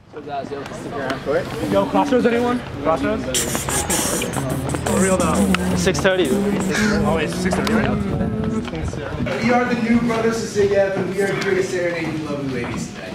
So guys, yo, stick around for it. Yo, Crossroads, anyone? Crossroads? For real though. 6:30. Oh, it's 6:30 right now? We are the new brothers to Sig F, and we are here to serenade you lovely ladies tonight.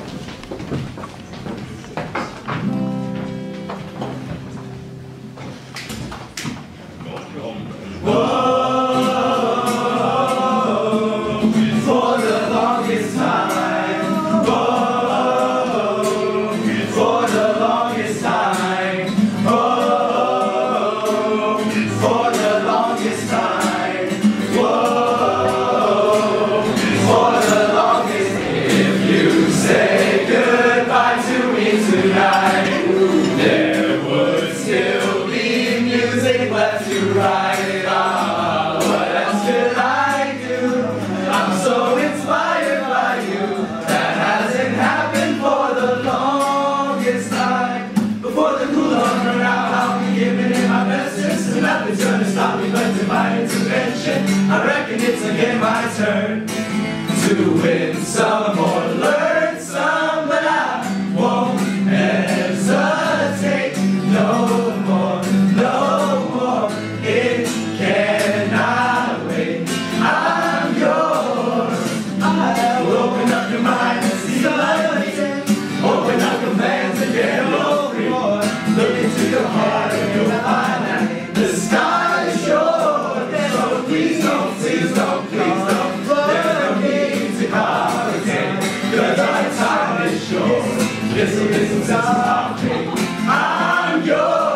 Nothing's gonna stop me but divine intervention. I reckon it's again my turn to win some or learn some, but I won't hesitate no more, no more. It cannot wait. I'm yours. I will open up your mind and see the light. Open up your plans and get free. Look into your heart and you'll find that the sky is yours, so please don't, please don't, please don't. There's no need to complicate, 'cause our time is short. Listen, listen, listen, I'm yours.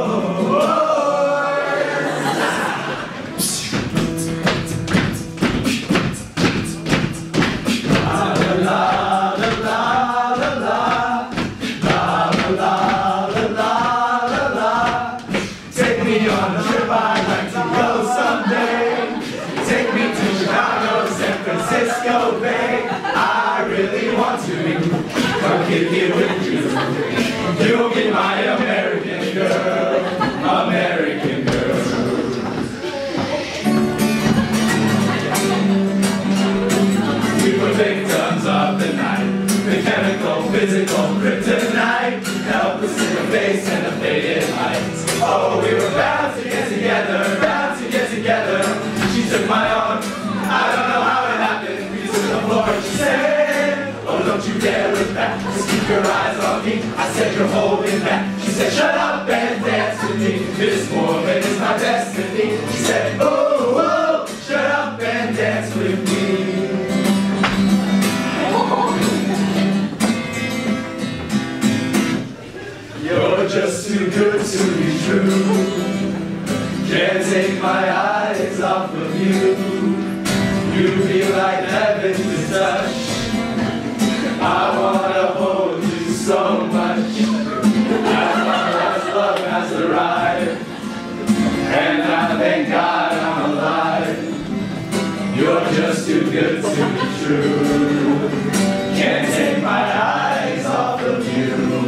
On a trip I'd like to go someday. Take me to Chicago, San Francisco Bay. I really want to come here with you. You'll be my American girl, American girl. We were victims of the night, mechanical, physical, kryptonite. Helpless in the face and the faded lights. Oh, we were bound to get together, bound to get together. She took my arm, I don't know how it happened. We took the floor and she said, oh, don't you dare look back, just keep your eyes on me. I said, you're holding back. She said, shut up and dance with me. This woman is my destiny. She said, oh, oh, shut up and dance with me. You're just too good to be true. Can't take my eyes off of you. You feel like heaven to touch. I wanna hold you so much. As long as love has arrived, and I thank God I'm alive. You're just too good to be true. Can't take my eyes off of you.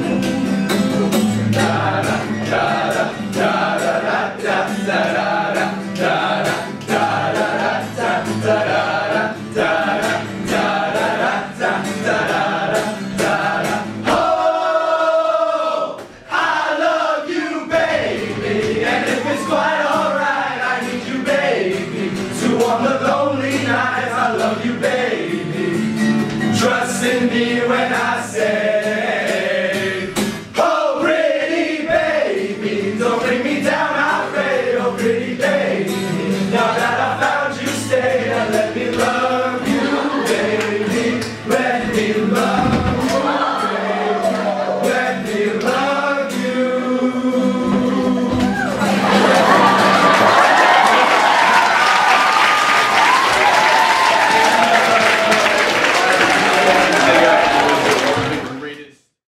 Trust in me when I say, oh pretty baby, don't